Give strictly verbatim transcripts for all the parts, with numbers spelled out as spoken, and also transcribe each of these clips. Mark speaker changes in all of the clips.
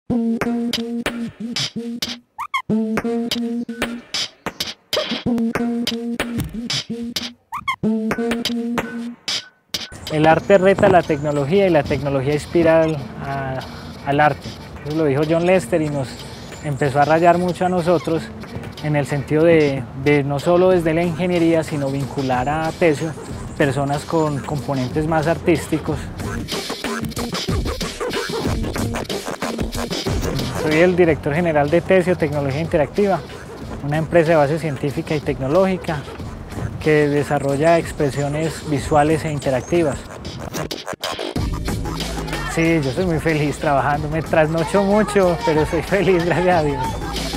Speaker 1: El arte reta a la tecnología y la tecnología inspira al, a, al arte. Eso lo dijo John Lester y nos empezó a rayar mucho a nosotros en el sentido de, de no solo desde la ingeniería, sino vincular a Tesio personas con componentes más artísticos. Soy el director general de Tesio Tecnología Interactiva, una empresa de base científica y tecnológica que desarrolla expresiones visuales e interactivas. Sí, yo soy muy feliz trabajando, me trasnocho mucho, pero soy feliz, gracias a Dios.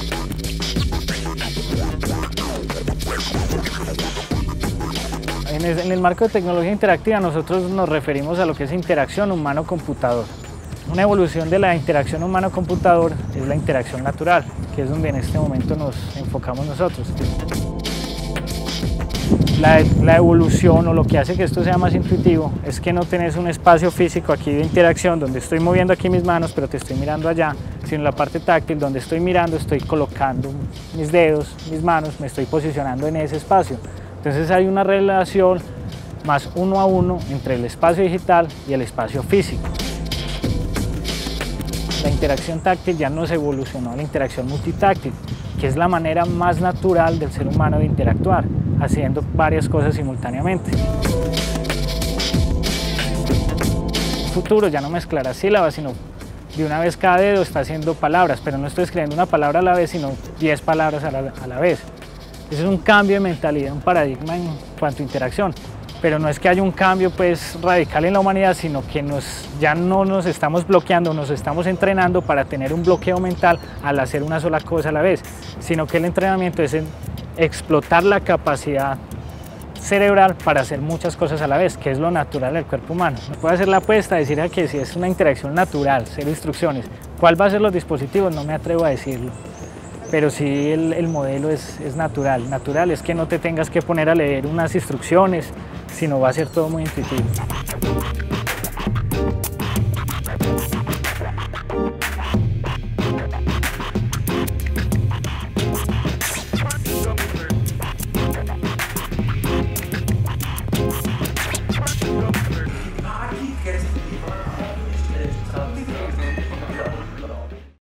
Speaker 1: En el, en el marco de tecnología interactiva nosotros nos referimos a lo que es interacción humano-computador. Una evolución de la interacción humano-computador es la interacción natural, que es donde en este momento nos enfocamos nosotros. La, la evolución o lo que hace que esto sea más intuitivo es que no tenés un espacio físico aquí de interacción donde estoy moviendo aquí mis manos pero te estoy mirando allá, sino la parte táctil donde estoy mirando, estoy colocando mis dedos, mis manos, me estoy posicionando en ese espacio. Entonces hay una relación más uno a uno entre el espacio digital y el espacio físico. La interacción táctil ya nos evolucionó a la interacción multitáctil, que es la manera más natural del ser humano de interactuar, haciendo varias cosas simultáneamente. En el futuro ya no mezclará sílabas, sino de una vez cada dedo está haciendo palabras, pero no estoy escribiendo una palabra a la vez, sino diez palabras a la, a la vez. Ese es un cambio de mentalidad, un paradigma en cuanto a interacción. Pero no es que haya un cambio pues, radical en la humanidad, sino que nos, ya no nos estamos bloqueando, nos estamos entrenando para tener un bloqueo mental al hacer una sola cosa a la vez, sino que el entrenamiento es en explotar la capacidad cerebral para hacer muchas cosas a la vez, que es lo natural del cuerpo humano. No puedo hacer la apuesta, decir que si es una interacción natural, cero instrucciones. ¿Cuál va a ser los dispositivos? No me atrevo a decirlo. Pero sí el, el modelo es, es natural. Natural es que no te tengas que poner a leer unas instrucciones, sino va a ser todo muy intuitivo.